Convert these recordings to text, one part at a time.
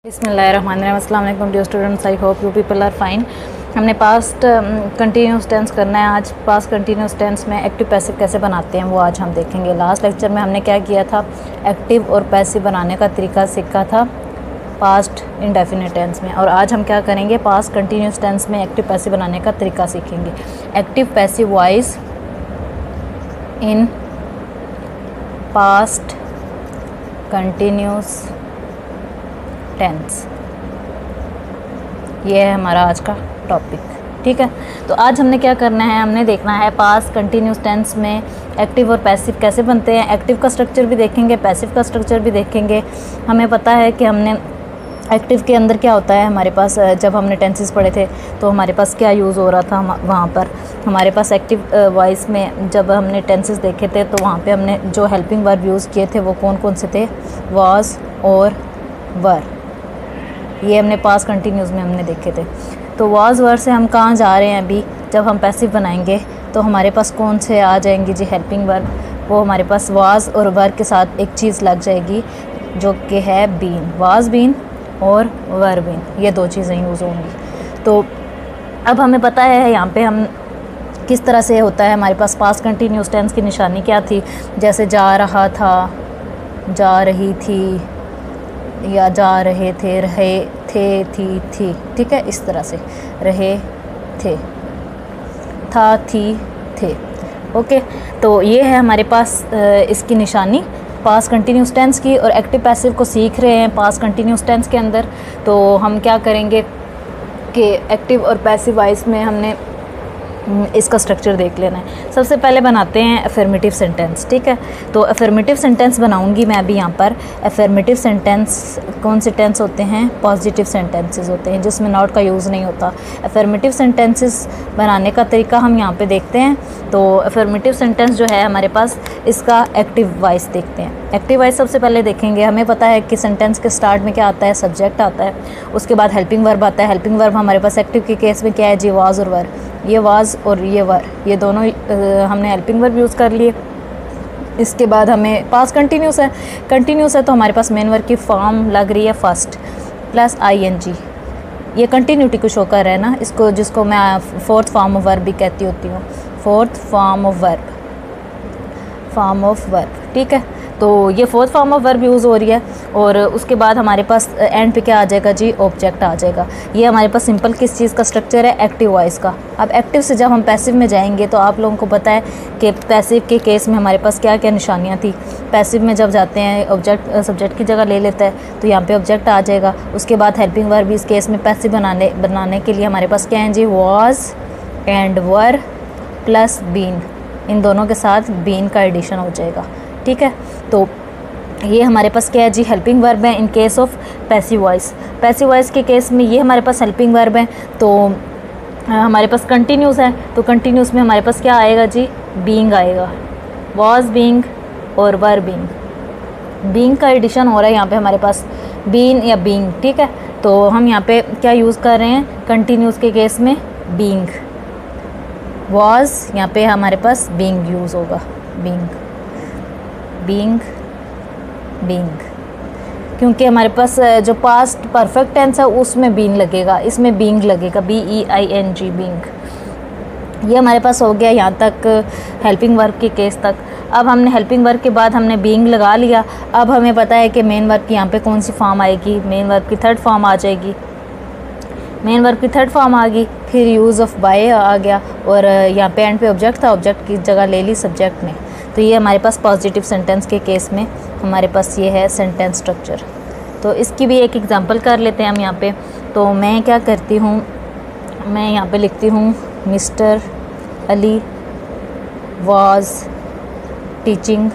बिस्मिल्लाहिर्रहमानिर्रहीम। अस्सलाम वालेकुम dear students, I hope you people are fine. हमने पास्ट कंटिन्यूस टेंस करना है आज। पास्ट कंटिन्यूस टेंस में एक्टिव पैसिव कैसे बनाते हैं वो आज हम देखेंगे। लास्ट लेक्चर में हमने क्या किया था, एक्टिव और पैसिव बनाने का तरीका सीखा था पास्ट इंडेफिनिट टेंस में, और आज हम क्या करेंगे, पास्ट कंटिन्यूस टेंस में एक्टिव पैसिव बनाने का तरीका सीखेंगे। Active passive voice in past continuous tense, ये है हमारा आज का टॉपिक। ठीक है, तो आज हमने क्या करना है, हमने देखना है पास्ट कंटिन्यूस टेंस में एक्टिव और पैसिव कैसे बनते हैं। एक्टिव का स्ट्रक्चर भी देखेंगे, पैसिव का स्ट्रक्चर भी देखेंगे। हमें पता है कि हमने एक्टिव के अंदर क्या होता है, हमारे पास जब हमने टेंसेस पढ़े थे तो हमारे पास क्या यूज़ हो रहा था, वहाँ पर हमारे पास एक्टिव वॉइस में जब हमने टेंसेस देखे थे तो वहाँ पे हमने जो हेल्पिंग वर्ब यूज़ किए थे वो कौन कौन से थे, वाज और वर। ये हमने पास्ट कंटिन्यूस में हमने देखे थे। तो वाज वर से हम कहाँ जा रहे हैं अभी, जब हम पैसिव बनाएंगे तो हमारे पास कौन से आ जाएंगे जी, हेल्पिंग वर्ब। वो हमारे पास वाज और वर के साथ एक चीज़ लग जाएगी जो कि है बीन। वाज बीन और वर बीन, ये दो चीज़ें यूज़ होंगी। तो अब हमें पता है यहाँ पे हम किस तरह से होता है। हमारे पास पास्ट कंटिन्यूस टेंस की निशानी क्या थी, जैसे जा रहा था, जा रही थी, या जा रहे थे, रहे थे, थी। ठीक है, इस तरह से रहे थे, था, थी, थे। ओके, तो ये है हमारे पास इसकी निशानी पास्ट कंटिन्यूस टेंस की। और एक्टिव पैसिव को सीख रहे हैं पास्ट कंटिन्यूस टेंस के अंदर। तो हम क्या करेंगे कि एक्टिव और पैसिव वॉइस में हमने इसका स्ट्रक्चर देख लेना है। सबसे पहले बनाते हैं अफर्मेटिव सेंटेंस। ठीक है, तो अफर्मेटिव सेंटेंस बनाऊंगी मैं अभी यहाँ पर। अफर्मेटिव सेंटेंस कौन से टेंस होते हैं, पॉजिटिव सेंटेंसेस होते हैं जिसमें नॉट का यूज़ नहीं होता। अफर्मेटिव सेंटेंसेस बनाने का तरीका हम यहाँ पे देखते हैं। तो अफर्मेटिव सेंटेंस जो है हमारे पास, इसका एक्टिव वॉइस देखते हैं। एक्टिव वॉइस सबसे पहले देखेंगे। हमें पता है कि सेंटेंस के स्टार्ट में क्या आता है, सब्जेक्ट आता है, उसके बाद हेल्पिंग वर्ब आता है। हेल्पिंग वर्ब हमारे पास एक्टिव के केस में क्या है जी, वाज और वर। ये वाज और ये वर, ये दोनों हमने हेल्पिंग वर्ब यूज़ कर लिए। इसके बाद हमें पास्ट कंटिन्यूस है, कंटिन्यूस है तो हमारे पास मेन वर्ब की फॉर्म लग रही है फर्स्ट प्लस ING। ये कंटिन्यूटी को शो कर रहा है ना, इसको जिसको मैं फोर्थ फॉर्म ऑफ वर्ब भी कहती होती हूँ, fourth form of verb, form of verb. ठीक है, तो ये fourth form of verb use हो रही है। और उसके बाद हमारे पास एंड पे क्या आ जाएगा जी, ऑब्जेक्ट आ जाएगा। ये हमारे पास सिंपल किस चीज़ का स्ट्रक्चर है, एक्टिव वॉइस का। अब एक्टिव से जब हम पैसिव में जाएंगे तो आप लोगों को पता है कि पैसिव के केस में हमारे पास क्या क्या निशानियाँ थी। पैसिव में जब जाते हैं ऑब्जेक्ट सब्जेक्ट की जगह ले लेता है तो यहाँ पे ऑब्जेक्ट आ जाएगा। उसके बाद हेल्पिंग वर्ब, इस केस में पैसिव बनाने के लिए हमारे पास क्या है जी, was and were plus been, इन दोनों के साथ बीन का एडिशन हो जाएगा। ठीक है, तो ये हमारे पास क्या है जी, हेल्पिंग वर्ब है in case of passive voice. Passive voice के केस में ये हमारे पास हेल्पिंग वर्ब है। तो हमारे पास कंटिन्यूस है, तो कंटिन्यूस में हमारे पास क्या आएगा जी, बीइंग आएगा। वॉज बीइंग और वर बीइंग, बीइंग का एडिशन हो रहा है यहाँ पे हमारे पास, बीन या बीइंग। ठीक है, तो हम यहाँ पे क्या यूज़ कर रहे हैं, कंटिन्यूस के केस में बीइंग। वॉज यहाँ पे हमारे पास बीइंग यूज़ होगा, बीइंग, बीइंग, बीइंग, क्योंकि हमारे पास जो पास्ट परफेक्ट टेंस है उसमें बीइंग लगेगा, इसमें बीइंग लगेगा, BEING, बीइंग। ये हमारे पास हो गया यहाँ तक हेल्पिंग वर्ब के केस तक। अब हमने हेल्पिंग वर्ब के बाद हमने बीइंग लगा लिया। अब हमें पता है कि मेन वर्ब की यहाँ पे कौन सी फॉर्म आएगी, मेन वर्ब की थर्ड फॉर्म आ जाएगी। मेन वर्ब की थर्ड फॉर्म आ गई, फिर यूज़ ऑफ बाय आ गया, और यहाँ पे एंड पे ऑब्जेक्ट था, ऑब्जेक्ट की जगह ले ली सब्जेक्ट ने। तो ये हमारे पास पॉजिटिव सेंटेंस के केस में हमारे पास ये है सेंटेंस स्ट्रक्चर। तो इसकी भी एक एग्जांपल कर लेते हैं हम यहाँ पे। तो मैं क्या करती हूँ, मैं यहाँ पे लिखती हूँ, mister Ali was teaching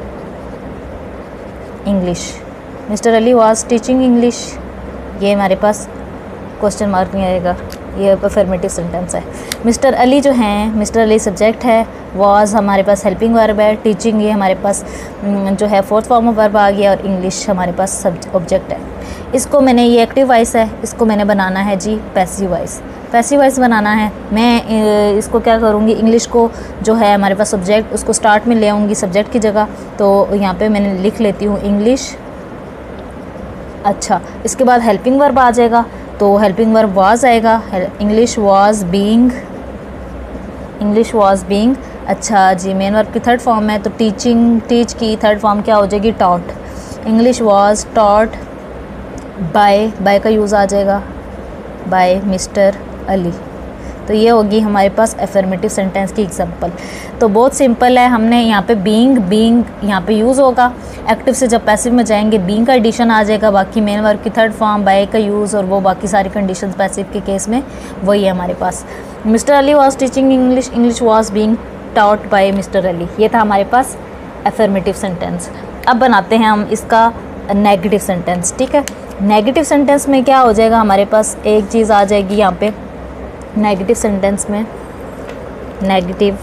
English. Mister Ali was teaching English, ये हमारे पास क्वेश्चन मार्क नहीं आएगा, ये अफर्मेटिव सेंटेंस है। मिस्टर अली जो हैं, मिस्टर अली सब्जेक्ट है, वाज हमारे पास हेल्पिंग वर्ब है, टीचिंग ये हमारे पास जो है फोर्थ फॉर्म ऑफ वर्ब आ गया, और इंग्लिश हमारे पास ऑब्जेक्ट है। इसको मैंने, ये एक्टिव वॉइस है, इसको मैंने बनाना है जी पैसिव वॉइस। पैसिव वॉइस बनाना है, मैं इसको क्या करूँगी, इंग्लिश को जो है हमारे पास सब्जेक्ट, उसको स्टार्ट में ले आऊँगी सब्जेक्ट की जगह। तो यहाँ पे मैंने लिख लेती हूँ इंग्लिश अच्छा, इसके बाद हेल्पिंग वर्ब आ जाएगा, तो हेल्पिंग वर्ब वाज आएगा, English was being, English was being. अच्छा जी, मेन वर्ब की थर्ड फॉर्म है, तो टीचिंग, टीच की थर्ड फॉर्म क्या हो जाएगी, taught, English was taught by का यूज़ आ जाएगा, बाय मिस्टर अली। तो ये होगी हमारे पास एफर्मेटिव सेंटेंस की एग्जांपल। तो बहुत सिंपल है, हमने यहाँ पे बीइंग यहाँ पे यूज़ होगा, एक्टिव से जब पैसिव में जाएंगे बीइंग का एडिशन आ जाएगा, बाकी मेन वर्ब की थर्ड फॉर्म बाय का यूज़ और वो बाकी सारी कंडीशन पैसिव के केस में वही है हमारे पास। Mister Ali was teaching English, English was being taught by mister Ali, ये था हमारे पास एफर्मेटिव सेंटेंस। अब बनाते हैं हम इसका नेगेटिव सेंटेंस। ठीक है, नेगेटिव सेंटेंस में क्या हो जाएगा, हमारे पास एक चीज़ आ जाएगी यहाँ पे नेगेटिव सेंटेंस में, नेगेटिव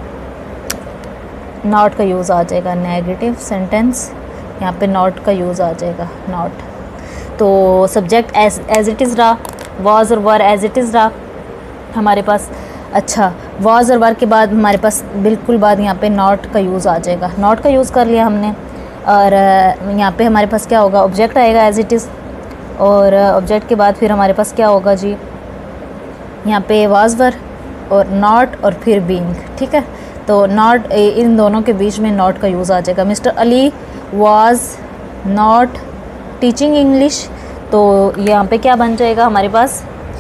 नॉट का यूज़ आ जाएगा, नेगेटिव सेंटेंस यहाँ पे नॉट का यूज़ आ जाएगा, नॉट। तो सब्जेक्ट एज इट इज़ रहा, वाज और वर एज इट इज़ रहा हमारे पास। अच्छा, वाज और वर के बाद हमारे पास बिल्कुल बाद यहाँ पे नॉट का यूज़ आ जाएगा, नॉट का यूज़ कर लिया हमने, और यहाँ पे हमारे पास क्या होगा, ऑब्जेक्ट आएगा एज इट इज़, और ऑब्जेक्ट के बाद फिर हमारे पास क्या होगा जी, यहाँ पे वाज वर और नॉट और फिर बीइंग। ठीक है, तो नॉट, इन दोनों के बीच में नॉट का यूज़ आ जाएगा। Mister Ali was not teaching English, तो यहाँ पे क्या बन जाएगा हमारे पास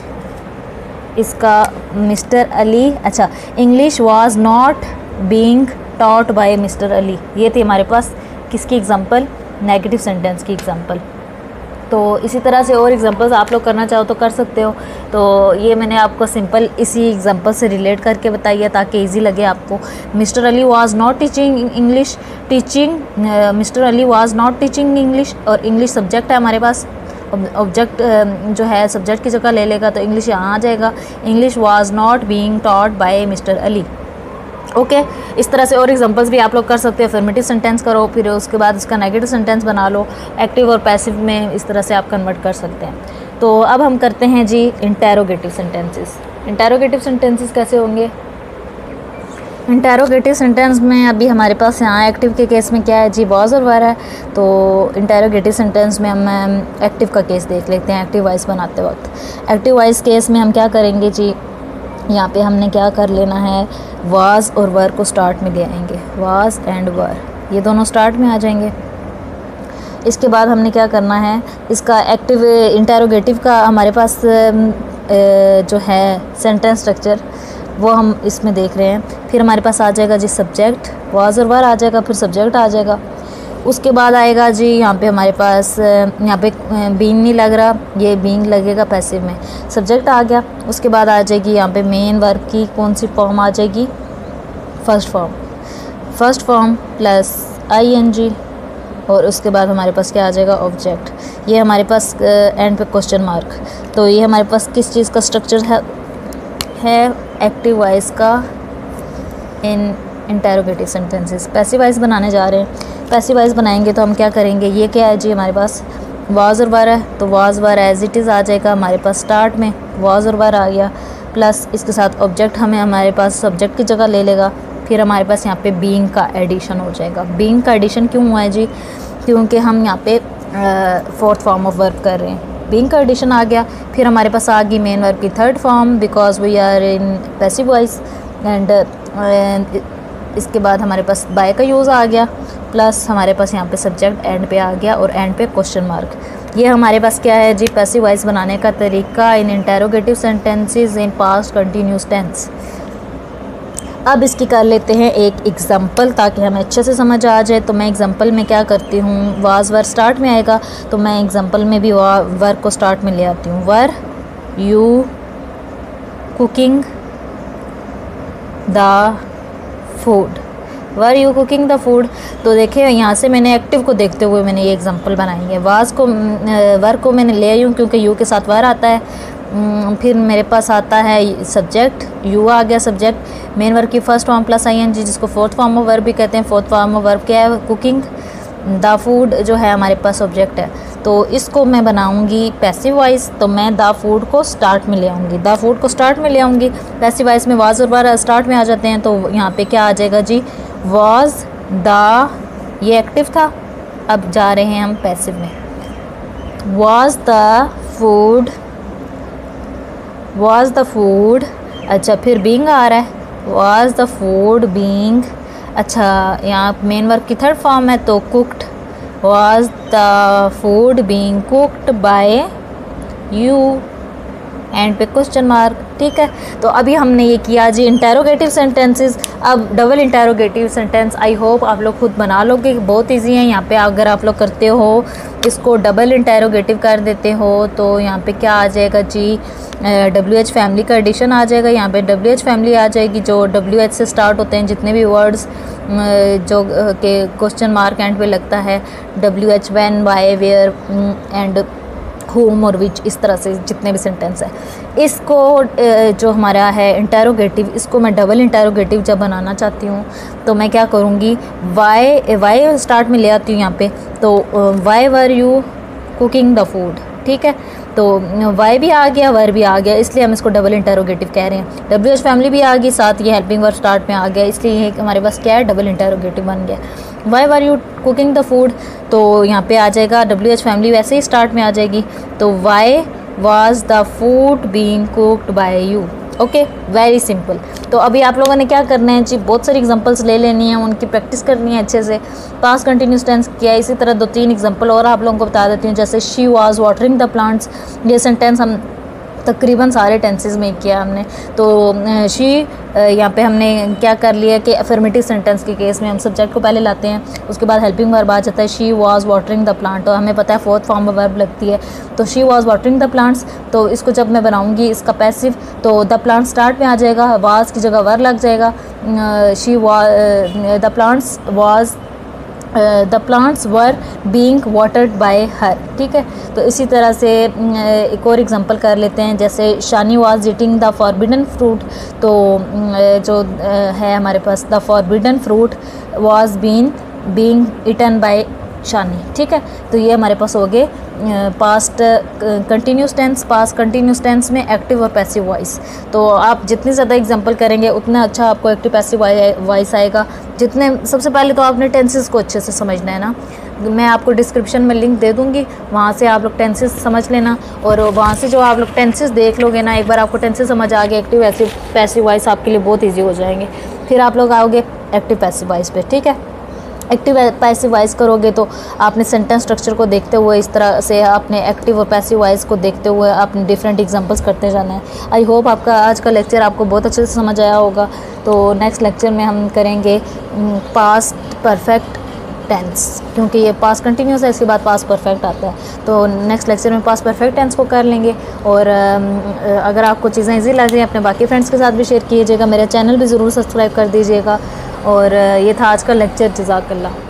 इसका, मिस्टर अली, अच्छा, English was not being taught by mister Ali. ये थी हमारे पास किसकी एग्जांपल, नेगेटिव सेंटेंस की एग्जांपल। तो इसी तरह से और एग्जांपल्स आप लोग करना चाहो तो कर सकते हो। तो ये मैंने आपको सिंपल इसी एग्जांपल से रिलेट करके बताई है ताकि इजी लगे आपको। Mister Ali was not teaching English, teaching, mister Ali was not teaching English, और इंग्लिश सब्जेक्ट है हमारे पास, ऑब्जेक्ट जो है सब्जेक्ट की जगह ले लेगा, तो इंग्लिश यहाँ आ जाएगा, English was not being taught by mister Ali. Okay, इस तरह से और एग्जांपल्स भी आप लोग कर सकते हो। अफर्मेटिव सेंटेंस करो, फिर उसके बाद इसका नेगेटिव सेंटेंस बना लो, एक्टिव और पैसिव में इस तरह से आप कन्वर्ट कर सकते हैं। तो अब हम करते हैं जी इंटेरोगेटिव सेंटेंसेस। इंटेरोगेटिव सेंटेंसेस कैसे होंगे, इंटेरोगेटिव सेंटेंस में अभी हमारे पास यहाँ एक्टिव के केस में क्या है जी, वाज और वर है। तो इंटेरोगेटिव सेंटेंस में हम एक्टिव का केस देख लेते हैं, एक्टिव वॉइस बनाते वक्त। एक्टिव वॉइस केस में हम क्या करेंगे जी, यहाँ पे हमने क्या कर लेना है, वाज और वर को स्टार्ट में ले आएंगे, वाज एंड वर ये दोनों स्टार्ट में आ जाएंगे। इसके बाद हमने क्या करना है, इसका एक्टिव इंटेरोगेटिव का हमारे पास जो है सेंटेंस स्ट्रक्चर वो हम इसमें देख रहे हैं। फिर हमारे पास आ जाएगा जी सब्जेक्ट, वाज और वर आ जाएगा, फिर सब्जेक्ट आ जाएगा। उसके बाद आएगा जी यहाँ पे हमारे पास, यहाँ पे बीइंग नहीं लग रहा, ये बीइंग लगेगा पैसिव में, सब्जेक्ट आ गया। उसके बाद आ जाएगी यहाँ पे मेन वर्ब की कौन सी फॉर्म आ जाएगी, फर्स्ट फॉर्म प्लस ING, और उसके बाद हमारे पास क्या आ जाएगा, ऑब्जेक्ट। ये हमारे पास एंड पे क्वेश्चन मार्क। तो ये हमारे पास किस चीज़ का स्ट्रक्चर है एक्टिव वॉइस का in interrogative sentences. Passive voice बनाने जा रहे हैं। पैसिव वॉइस बनाएंगे तो हम क्या करेंगे, ये क्या है जी, हमारे पास वाज और वर है, तो was were as it is आ जाएगा हमारे पास, स्टार्ट में वाज और वर आ गया, प्लस इसके साथ ऑब्जेक्ट हमें हमारे पास सब्जेक्ट की जगह ले लेगा। फिर हमारे पास यहाँ पे बीइंग का एडिशन हो जाएगा। बीइंग का एडिशन क्यों हुआ है जी, क्योंकि हम यहाँ पे फोर्थ फॉर्म ऑफ वर्ब कर रहे हैं, बीइंग का एडिशन आ गया। फिर हमारे पास आ गई मेन वर्ब की third form because we are in passive voice, and इसके बाद हमारे पास बाय का यूज़ आ गया, प्लस हमारे पास यहाँ पे सब्जेक्ट एंड पे आ गया और एंड पे क्वेश्चन मार्क। ये हमारे पास क्या है जी, पैसिव वॉइस बनाने का तरीका in interrogative sentences in past continuous tense. अब इसकी कर लेते हैं एक एग्जांपल ताकि हमें अच्छे से समझ आ जाए। तो मैं एग्जांपल में क्या करती हूँ, वाज वर स्टार्ट में आएगा, तो मैं एग्जांपल में भी वर को स्टार्ट में ले आती हूँ। Were you cooking the food, were you cooking the food. तो देखिए यहाँ से मैंने एक्टिव को देखते हुए मैंने ये एग्जांपल बनाई है। वर को मैंने ले आई हूँ क्योंकि यू के साथ वर आता है। फिर मेरे पास आता है सब्जेक्ट, यू आ गया सब्जेक्ट, मेन वर्ब की फर्स्ट फॉर्म प्लस ING जिसको फोर्थ फॉर्म ऑफ वर्ब भी कहते हैं। फोर्थ फॉर्म ऑफ वर्ब क्या है, कुकिंग। द फूड जो है हमारे पास ऑब्जेक्ट है, तो इसको मैं बनाऊंगी पैसिव वॉइस। तो मैं द फूड को स्टार्ट में ले आऊँगी, द फूड को स्टार्ट में ले आऊँगी। पैसिव वॉइस में वाज और वर स्टार्ट में आ जाते हैं, तो यहाँ पे क्या आ जाएगा जी, वाज द, ये एक्टिव था। अब जा रहे हैं हम पैसिव में। was the food, अच्छा फिर being आ रहा है, was the food being, अच्छा यहाँ मेन वर्ब की थर्ड फॉर्म है तो cooked, was the food being cooked by you, end पे क्वेश्चन मार्क। ठीक है, तो अभी हमने ये किया जी इंटेरोगेटिव सेंटेंसेस। अब double interrogative sentence I hope आप लोग खुद बना लोगे, बहुत इजी है। यहाँ पे अगर आप लोग करते हो इसको डबल इंटेरोगेटिव कर देते हो तो यहाँ पे क्या आ जाएगा जी, WH फैमिली का एडिशन आ जाएगा। यहाँ पे WH फैमिली आ जाएगी, जो WH से स्टार्ट होते हैं जितने भी वर्ड्स जो के क्वेश्चन मार्क एंड पे लगता है, WH when, why, where and whom और which, इस तरह से जितने भी सेंटेंस है। इसको जो हमारा है इंटेरोगेटिव, इसको मैं डबल इंटेरोगेटिव जब बनाना चाहती हूँ तो मैं क्या करूँगी, वाई स्टार्ट में ले आती हूँ यहाँ पे, तो why were you cooking the food. ठीक है, तो वाई भी आ गया, वर भी आ गया, इसलिए हम इसको डबल इंटेरोगेटिव कह रहे हैं। WH फैमिली भी आ गई, साथ ये हेल्पिंग वर्ब स्टार्ट में आ गया, इसलिए हमारे पास क्या है, डबल इंटेरोगेटिव बन गया। Why were you cooking the food, तो यहाँ पे आ जाएगा WH फैमिली वैसे ही स्टार्ट में आ जाएगी, तो why was the food being cooked by you. Okay, very simple. तो अभी आप लोगों ने क्या करना है जी, बहुत सारी एग्जांपल्स ले लेनी है, उनकी प्रैक्टिस करनी है अच्छे से। पास्ट कंटिन्यूस टेंस किया, इसी तरह 2-3 एग्जांपल और आप लोगों को बता देती हूँ। जैसे she was watering the plants, ये सेंटेंस हम तकरीबन सारे टेंसेस में किया हमने। तो शी यहाँ पे हमने क्या कर लिया कि अफर्मेटिव सेंटेंस के केस में हम सब्जेक्ट को पहले लाते हैं, उसके बाद हेल्पिंग वर्ब आ जाता है। She was watering the plant, तो हमें पता है फोर्थ फॉर्म में वर्ब लगती है, तो she was watering the plants. तो इसको जब मैं बनाऊंगी इसका पैसिव, तो द प्लांट स्टार्ट में आ जाएगा, वाज की जगह वर लग जाएगा। She the plants were being watered by her. ठीक है, तो इसी तरह से एक और एग्जांपल कर लेते हैं। जैसे Shani was eating the forbidden fruit, तो जो है हमारे पास the forbidden fruit was being eaten by Shani. ठीक है, तो ये हमारे पास हो गए past continuous tense. Past continuous tense में एक्टिव और पैसिव वॉइस, तो आप जितनी ज़्यादा एग्जांपल करेंगे उतना अच्छा आपको एक्टिव पैसिव वॉइस आएगा। जितने सबसे पहले तो आपने टेंसेस को अच्छे से समझना है ना, मैं आपको डिस्क्रिप्शन में लिंक दे दूँगी, वहाँ से आप लोग टेंसेस समझ लेना, और वहाँ से जो आप लोग टेंसेस देख लोगे ना, एक बार आपको टेंसेस समझ आ गए, एक्टिव पैसिव वॉइस आपके लिए बहुत ईजी हो जाएंगे। फिर आप लोग आओगे एक्टिव पैसिव वॉइस पे। ठीक है, एक्टिव पैसिव वॉइस करोगे तो आपने सेंटेंस स्ट्रक्चर को देखते हुए इस तरह से आपने एक्टिव और पैसिव वॉइस को देखते हुए आपने डिफरेंट एग्जांपल्स करते जाना है। आई होप आपका आज का लेक्चर आपको बहुत अच्छे से समझ आया होगा। तो नेक्स्ट लेक्चर में हम करेंगे पास्ट परफेक्ट टेंस, क्योंकि ये पास्ट कंटिन्यूस है, इसके बाद पास्ट परफेक्ट आता है। तो नेक्स्ट लेक्चर में पास्ट परफेक्ट टेंस को कर लेंगे। और अगर आपको चीज़ें ईजी लग रही हैं अपने बाकी फ्रेंड्स के साथ भी शेयर कीजिएगा, मेरा चैनल भी ज़रूर सब्सक्राइब कर दीजिएगा। और ये था आज का लेक्चर। जज़ाकल्लाह।